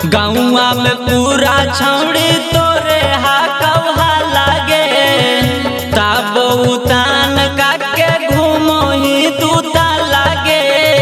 गाँवा में पूरा छौड़ी तोरे हाकवा लागे तब उतान काके घूमो ही दूता लागे।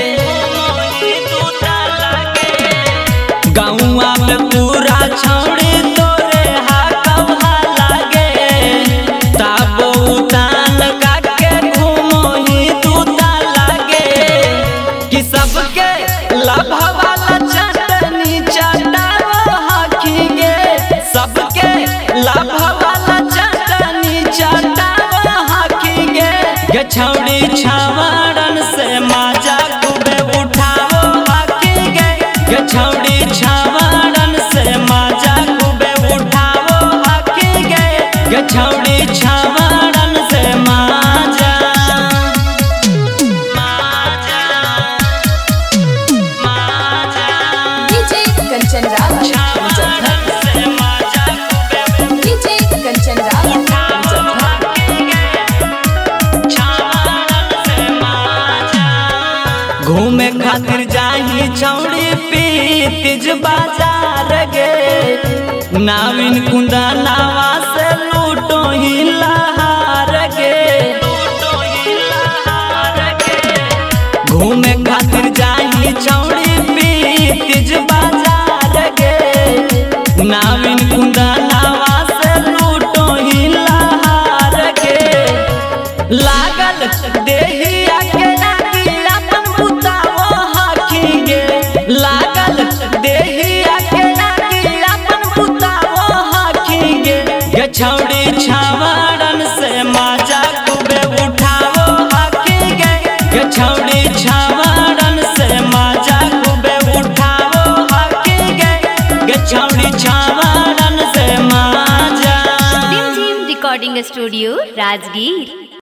गाँवा में पूरा छौड़ी तोरे हाकवा लागे तब उतान काके घूमो ही दूता लागे। कि सबके लाभ वाला चटनी चटाओ हाखीगे, सबके लाभ वाला चटनी चटाओ हाखीगे। गे छौड़ी छावड़न से माजा खूबे उठाओ हाखीगे। गे छौड़ी छावड़न से माजा खूबे उठाओ हाखीगे। गे छौड़ी छावड़न से माजा कंचन घूमे खातिर जाही छौड़ी पीतिज बाजार गे नाविन कुंदा नावा से लूटो ही लहार गे। घूमे खातिर जाही छौड़ी पीतिज बाजार गे नाविन कुंदा नावा से लूटो ही लहार गे। लागल देहिया के अपन बुताओ हाखीगे, लागल देहिया के अपन बुताओ हाखीगे। गे छौड़ी छावड़न से माजा खूबे उठाओ हाखीगे। गे छौड़ी छावड़न से माजा खूबे उठाओ हाखीगे। गे छौड़ी छावड़न से माजा। Recording studio Rajgir.